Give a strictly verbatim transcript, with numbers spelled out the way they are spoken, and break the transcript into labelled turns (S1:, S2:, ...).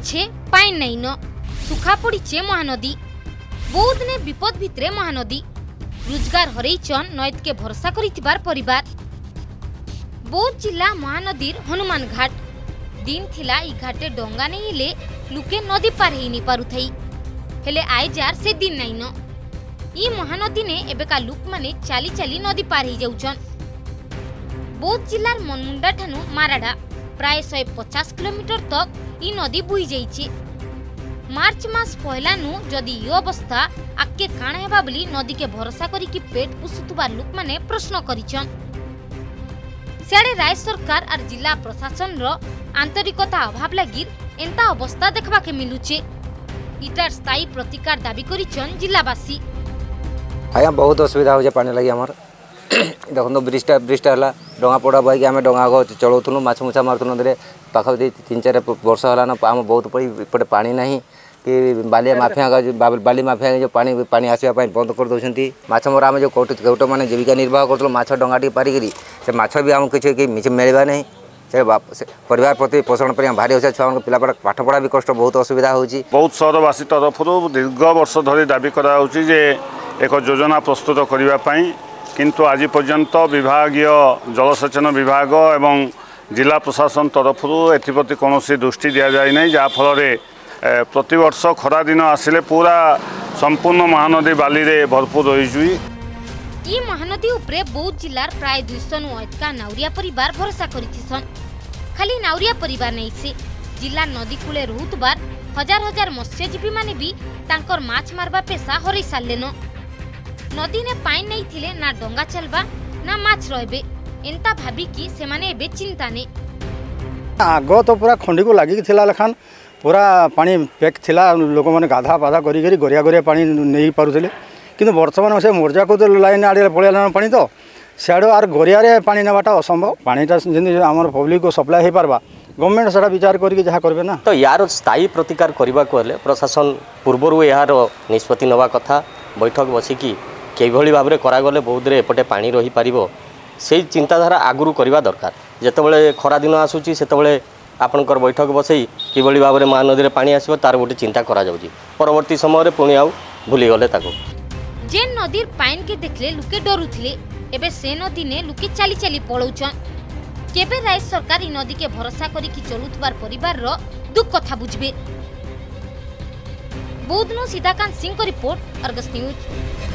S1: अच्छे पाइन नहीं न सुखा पड़ीचे महानदी बौद्ध ने विपद भितरे महानदी रोजगार हरईचन नैत के भरोसा करिथिबार परिवार। बौद्ध जिला महानदीर हनुमान घाट दिन थिला ई घाटे डंगा नहीं ले लुके नदी पार ही नहीं पारुथई हेले आय जार से दिन नहीं न ई महानदी ने एबेका लुक माने चाली चाली नदी पार ही जाउचन। बौद्ध जिलार मनमुंडा ठानु माराडा प्राय शहे पचास किलोमीटर तक ई नदी बुही जाइछे। मार्च मास पहला नु जदि यो अवस्था आके काण हेबा बोली नदी के भरोसा करी कि पेट पुसुतुबा लोक माने प्रश्न करिछन। सियाड़े राज्य सरकार और जिला प्रशासन रो आंतरिकता अभाव लगी एंता अवस्था देखबा के मिलुचे। इटार स्थायी प्रतिकार दाबी करिछन जिलावासी।
S2: आया बहुत असुविधा हो जे पानी लगी हमर देखो ब्रिजटा ब्रिजटा हला डंगा पड़ा बई के आमे डंगा को चलौथुनु माछ मुछा मारथुनु नदीरे पाखा तीन चार वर्ष हला न आम बहुत पड़ी इपटे पानी नहीं कि बाली माफिया का बाली माफिया जो पानी पानी आसवा बंद कर दौरान माछ मरा आम जो कौट कौट मैंने जीविका निर्वाह करूँ माछ डंगा टी पारिकी से माछ भी आमको किसी मिलवा नहीं से परिवार प्रति पोषण पर भारी अच्छा छुआ पिला पाठ पढ़ा भी कष्ट बहुत असुविधा होची।
S3: बहुत सहरवासी तरफ दीर्घ वर्ष धरी दाबी कराउची जे एक योजना प्रस्तुत करने किंतु आज पर्यंत विभागीय जलसेचन विभाग एवं जिला प्रशासन तरफ एप्रति कौन दृष्टि दि जाए नहीं जहाँफल प्रति वर्ष खरा दिन आसिले पूरा संपूर्ण महानदी बाली रे भरपूर रही।
S1: ई महानदी उपरे बौद्ध जिलार प्राय दुईश नु अधिका नाउरिया परिवार भरोसा करिथिसन। खाली नाउरिया परिवार नहीं से जिला नदी कूले रहुतबार हजार हजार मत्स्यजीवी माने भी तांकर माछ मारबा पेशा हरई सारलेन। नदी ने पाइन नहीं थिले ना डंगा चलबा ना माछ रहबे एंता भाबी कि से माने एबे चिंता ने।
S4: आगो तो पूरा खंडी को लागी थिला लखान पूरा पानी पैक थिला लोक माने गाधा पाधा करी करी गरिया गरिया पानी नहीं पारुथिले किंतु वर्तमान से मोर्जा को तो लाइन आड़े पड़ेगा पानी तो सियाड़ो आर गरिया पानी नेबाटा असंभव पानीटा जेन आमर पब्लिक को सप्लाई हो पारबा गवर्नमेंट सेटा विचार करके जहाँ करबे ना।
S5: तो यार स्थायी प्रतिकार करबा को हेले प्रशासन पूर्वरु यार निष्पत्ति नवा कथा बैठक बसिकी केभली भाव में करागले बहुत एपटे पानी रही पारिबो से चिंताधारा आगुरु करबा दरकार। जेतेबेले खरा दिन आसुची सेतेबेले आपनकर बैठक बसई किभली भाव में महानदी रे पानी आसीबो तार गोटे चिंता करा जाउची परवर्ती समय पुणी आउ भूली गले ताको।
S1: जेन नदीर पाइन के देखले लुके डरुथिले एबे से नदी ने लुके चाली चाली पळौचन। केबे राज्य सरकार ई नदी के भरोसा करी कि चलुतबार परिवार रो दुख कथा बुझबे। बौद्ध नु सीताकांत सिंह को रिपोर्ट अर्गस न्यूज।